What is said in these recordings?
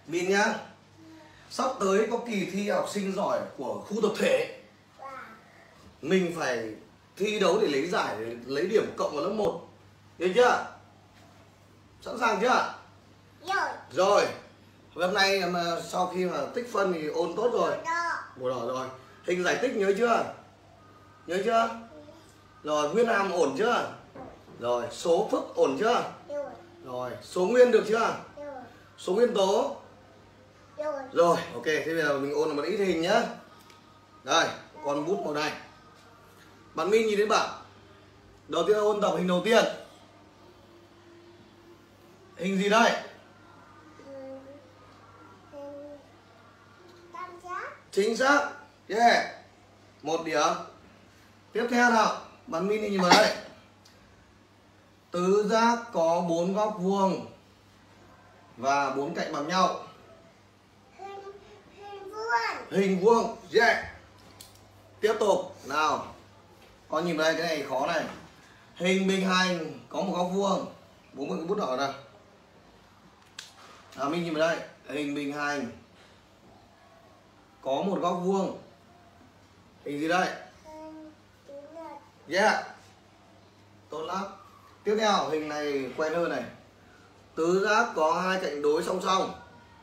Min nhá. Sắp tới có kỳ thi học sinh giỏi của khu tập thể. Mình phải thi đấu để lấy giải, để lấy điểm cộng vào lớp 1. Hiểu chưa? Sẵn sàng chưa? Rồi. Hôm nay mà sau khi mà tích phân thì ôn tốt rồi. Màu đỏ rồi. Hình giải tích nhớ chưa? Nhớ chưa? Rồi, nguyên hàm ổn chưa? Rồi, số phức ổn chưa? Rồi, số nguyên được chưa? Số nguyên tố. Rồi, ok, thế bây giờ mình ôn một ít hình nhá. Đây, con bút màu này. Bạn Min nhìn đến bảng. Đầu tiên ôn tập hình đầu tiên. Hình gì đây? Chính xác. Yeah. 1 điểm. Tiếp theo nào, bạn Min nhìn vào đây. Tứ giác có 4 góc vuông và 4 cạnh bằng nhau. Hình vuông. Yeah. Tiếp tục nào. Con nhìn vào đây, cái này khó này. Hình bình hành có một góc vuông. Bố mượn cái bút đỏ này. Nào Min nhìn vào đây. Hình bình hành có một góc vuông. Hình gì đây? Yeah. Tốt lắm. Tiếp theo hình này quen hơn này. Tứ giác có 2 cạnh đối song song.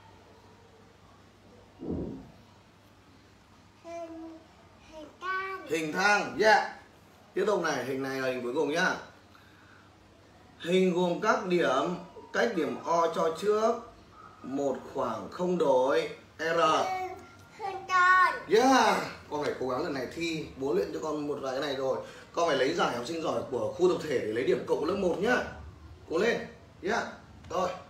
Hình thang. Yeah. Tiếp tục này, hình này là hình cuối cùng nhá. Hình gồm các điểm, cách điểm O cho trước một khoảng không đổi R. Yeah. Con phải cố gắng lần này thi, bố luyện cho con một vài cái này rồi. Con phải lấy giải học sinh giỏi của khu tập thể để lấy điểm cộng lớp 1 nhá. Cố lên. Yeah. Rồi.